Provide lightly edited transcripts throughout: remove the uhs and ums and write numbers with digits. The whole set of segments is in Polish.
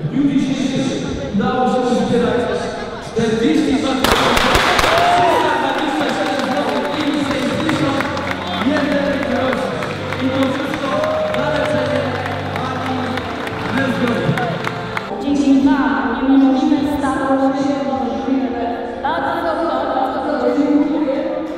W dniu dzisiejszym udało się uzbierać 42 327 zł i 61 groszy. I to wszystko na leczenie Ani Niezgodnej. Dzięki Wam niemożliwe stało się możliwe. Bardzo dziękuję.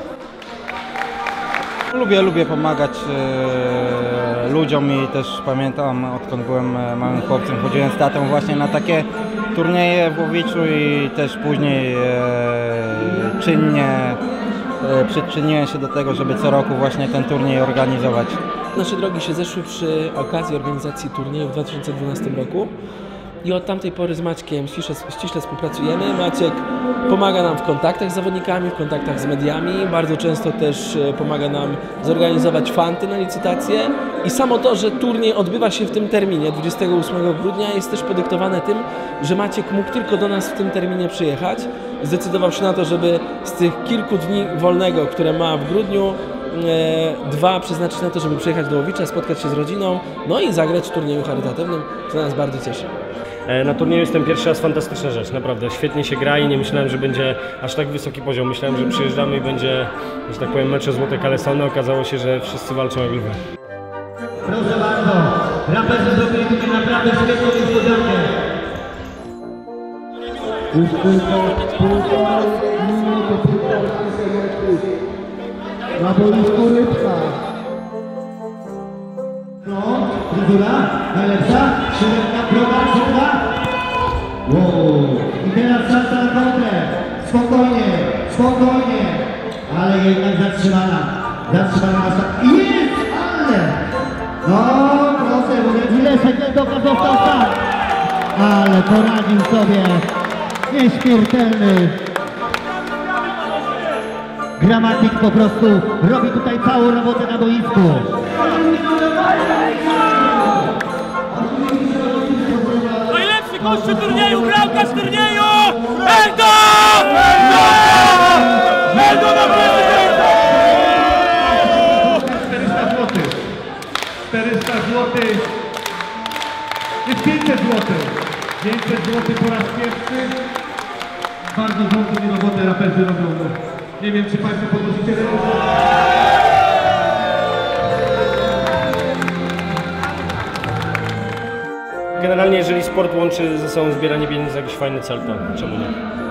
Lubię pomagać ludziom i też pamiętam, odkąd byłem małym chłopcem, chodziłem z tatą właśnie na takie turnieje w Łowiczu i też później czynnie przyczyniłem się do tego, żeby co roku właśnie ten turniej organizować. Nasze drogi się zeszły przy okazji organizacji turnieju w 2012 roku i od tamtej pory z Maćkiem ściśle współpracujemy. Maciek pomaga nam w kontaktach z zawodnikami, w kontaktach z mediami, bardzo często też pomaga nam zorganizować fanty na licytację i samo to, że turniej odbywa się w tym terminie 28 grudnia jest też podyktowane tym, że Maciek mógł tylko do nas w tym terminie przyjechać. Zdecydował się na to, żeby z tych kilku dni wolnego, które ma w grudniu, 2 przeznaczyć na to, żeby przyjechać do Łowicza, spotkać się z rodziną, no i zagrać w turnieju charytatywnym, co nas bardzo cieszy. Na turnieju jestem pierwszy raz, fantastyczna rzecz, naprawdę. Świetnie się gra i nie myślałem, że będzie aż tak wysoki poziom. Myślałem, że przyjeżdżamy i będzie, że tak powiem, mecz o złote kalesony. Okazało się, że wszyscy walczą jak lwy. Proszę bardzo, raperzy zrobili tutaj naprawdę świetną niespodziankę. Już tylko półtora minuty, na boisku Rybka. No, fryzura, najlepsza, środka, droga, szybka. Wow. I teraz szansa na kontrę. Spokojnie, spokojnie. Ale jednak zatrzymana. Zatrzymana nasza. Jest, ale! No, proszę, mówię, ile sekundowka został sam. Ale poradził sobie. Nieśmiertelny. Gramatik po prostu robi tutaj całą robotę na boisku. Najlepszy gościu turnieju, bramkarz turnieju! Eldo! Eldo na prezydenta! 400 zł. 400 zł. Jest 500 zł. 500 zł po raz pierwszy. Bardzo złotą robotę raperzy robią. Nie wiem, czy Państwo podnosicie ręce. Generalnie, jeżeli sport łączy ze sobą zbieranie pieniędzy za jakiś fajny cel, to czemu nie?